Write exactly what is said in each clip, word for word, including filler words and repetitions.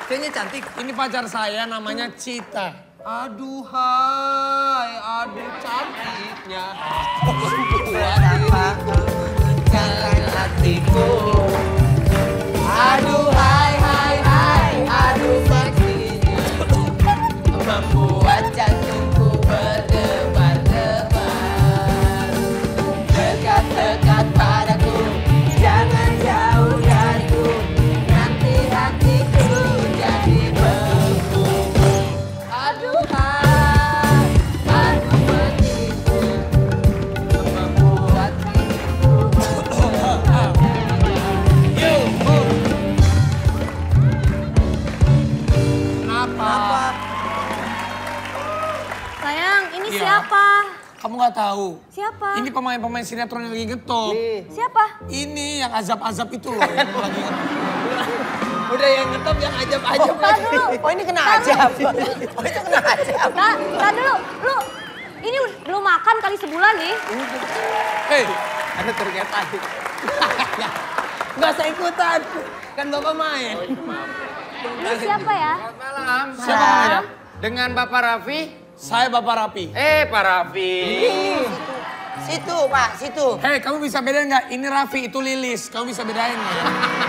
Kayaknya cantik. Ini pacar saya namanya Cita. Aduhai, aduh cantiknya. Jangan hatiku. Aduh hai hai hai, aduh seksinya. Membuat jantungku berdebar-debar. Dekat-dekat padaku, jangan jauh dariku. Nanti hatiku jadi beku. Aduh hai, aduh seksinya. Membuat diriku berdebar. Kenapa? Sayang, ini Iya. siapa? Kamu nggak tahu? Siapa? Ini pemain-pemain sinetron yang lagi ngetop. Siapa? Ini yang azab-azab itu loh yang lagi ngetop. Udah yang ngetop yang ajab-ajab. Tahan dulu. Oh ini kena ajab. Oh itu kena ajab. Nah, tahan dulu. Lu, ini belum makan kali sebulan nih. Hei, Ada ternyata. Nggak usah ikutan. Kan Bapak main. Ini siapa ya? Malam. siapa namanya? Dengan Bapak Raffi. Saya Bapak Rapi. Eh, Pak Raffi. Situ Pak, situ. Hei, kamu bisa bedain nggak? Ini Raffi, itu Lilis. Kamu bisa bedain nggak?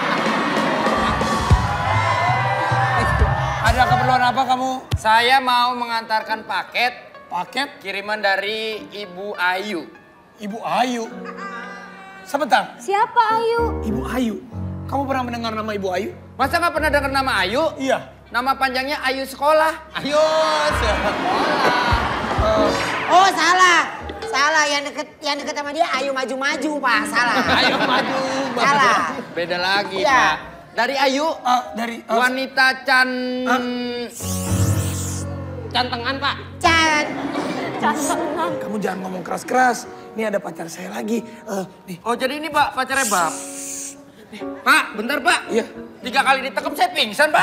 Ada keperluan apa kamu? Saya mau mengantarkan paket Paket kiriman dari Ibu Ayu. Ibu Ayu. Sebentar, Siapa Ayu? Ibu Ayu. Kamu pernah mendengar nama Ibu Ayu? Masa nggak pernah dengar nama Ayu? Iya. Nama panjangnya Ayu Sekolah. Ayo, sekolah. Oh salah, salah yang deket yang deket sama dia Ayu maju-maju Pak, salah. Ayo maju. Salah. Beda lagi, Iya. Pak. Dari Ayu, Eh, dari eh, wanita can... Cantengan Pak. Can. Cantengan. kamu jangan ngomong keras-keras. Ini ada pacar saya lagi. Eh, nih. Oh, jadi ini Pak, pacarnya Bab. Pak, bentar Pak. Iya. Tiga kali ditekep saya pingsan, Pak.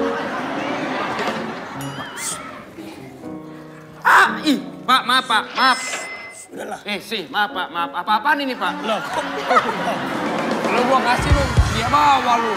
Ah, ih, Pak, maaf Pak, maaf. Udahlah. Eh, sih, maaf Pak, maaf. Apa-apaan ini Pak? Loh, kok? Kalau gua kasih lu, dia bawa lu.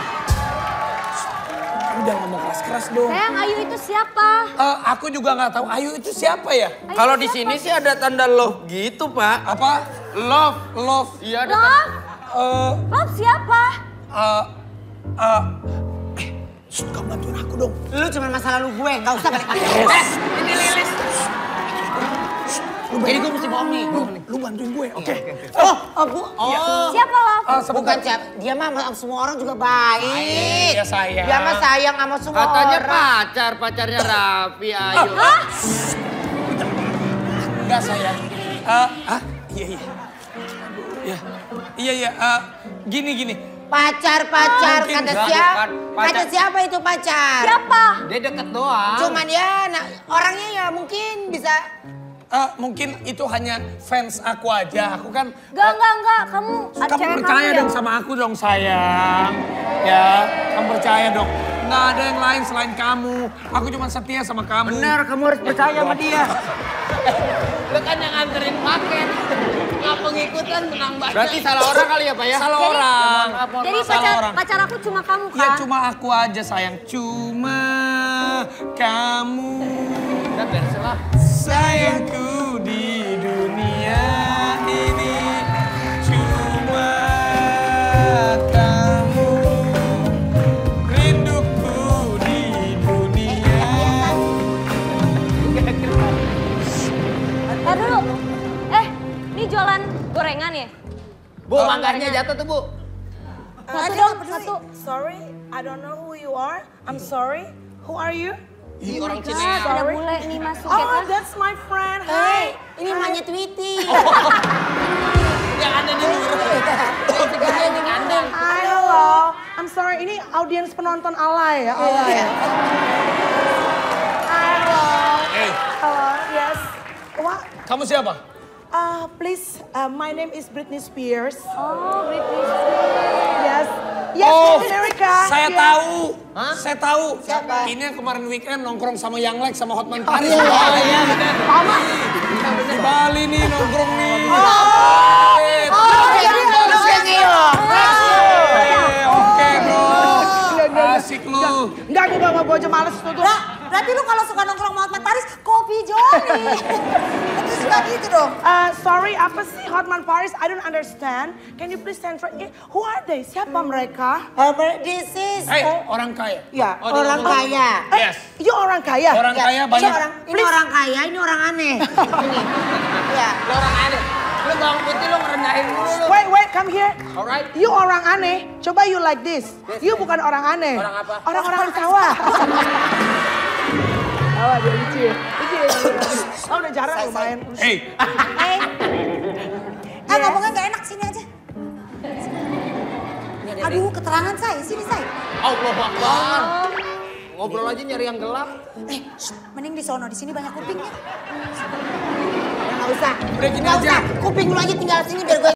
Kamu jangan ngomong keras-keras dong. Sayang, Ayu itu siapa? Eh, aku juga nggak tahu Ayu itu siapa ya? Ayu Kalau itu di siapa? sini sih ada tanda love gitu, Pak. Apa? Love. Love. Iya, ada tanda. Love? Eh, Love siapa? eh, eh, eh, shh, kamu bantuin aku dong. Lu cuma masa lalu gue, nggak usah balik-balik. Eh, ini Lilis. Lu Jadi gue mesti bohong nih. Lu, lu bantuin gue, oke? Oh, oh, bu, oh. Siapa Love? Eh, sebentar. Bukan siapa, dia mah sama semua orang juga baik. Iya, sayang. Dia mah sayang sama semua Katanya orang. pacar, pacarnya Raffi, Ayu. Hah? Enggak sayang. Eh, ah, iya iya. Iya, iya iya. eh, gini gini. Pacar, pacar, Mungkin kata enggak, siapa? bukan. Pacar. Kata siapa itu pacar? Siapa? Dia deket doang. Cuman ya, nah, orangnya ya mungkin bisa. Eh, mungkin itu hanya fans aku aja. Aku kan. Enggak, enggak, enggak. Kamu Kamu cewek percaya kamu dong ya? sama aku dong sayang. Ya, kamu percaya dong. Nggak ada yang lain selain kamu. Aku cuma setia sama kamu. Benar, kamu harus percaya sama dia. Lu kan yang nganterin paket. Nggak pengikutan menang banyak. Berarti salah orang kali ya, Pak ya? Salah Jadi- orang. Jadi Salah pacar, orang. pacar aku cuma kamu kan? Ya cuma aku aja sayang. Cuma kamu. Udah beres lah. Sayangku di dunia ini. Cuma kamu. Rinduku di dunia. Ntar dulu. Eh, ini jualan gorengan ya? Bu, manggarnya jatuh tuh, Bu. Satu dong, satu. Sorry, I don't know who you are. I'm sorry. Who are you? Ih, orang Cina. Ah, ada Sorry. bule nih masuk ya Oh, kan? that's my friend. Hey, Hi. ini emaknya Tweety. Yang ada di luar. Segala yang kandang. Hi, hello. I'm sorry, ini audiens penonton alay ya. Alay. Iya. Hi, hello. Eh, Hello, yes. What? kamu siapa? Uh, please, uh, my name is Britney Spears. Oh, Britney Spears. Yes. Yes, Oh, Miss America. saya Yes. tahu. Saya tahu. Siapa? Ini yang kemarin weekend nongkrong sama Yang Lex sama Hotman Paris. iya, Oh, iya, bener. Di Bali nih nongkrong nih. Eh, Oh, jadi lu yang ngilo. eh, Oke bro. Asik lu. Enggak, gue gak mau aja males tuh. tuh. Lah, berarti lu kalau suka nongkrong sama Hotman Paris, kopi Joni. Itu suka gitu dong. Uh, sorry, apa sih Hotman Paris? I don't understand. Can you please stand for it? Who are they? Siapa mereka? Uh, this is... Hei, uh, orang kaya. Ya. Oh, dia orang ngomong. kaya. Eh, Yes. you orang kaya? Orang Ya, kaya ini banyak. orang, ini orang kaya, ini orang aneh. Ini. Ya. Lo orang aneh. Lo bawang putih lo ngerendahin dulu lo. Wait, wait, come here. Alright. You orang aneh. Coba you like this. You bukan orang aneh. Orang apa? Orang-orang sawah. Oh, dia lucu ya. Lucu ya. Oh, udah jarang lo main. Hei, Eh, eh ngomongnya gak enak, sini aja. Aduh, keterangan saya, sini saya. Allah Akbar. Ngobrol aja nyari yang gelap. Eh, shh, mending di sono, di sini banyak kupingnya. Ya, nggak usah. Udah gini Nggak aja. usah. Kuping lu aja tinggal sini biar gue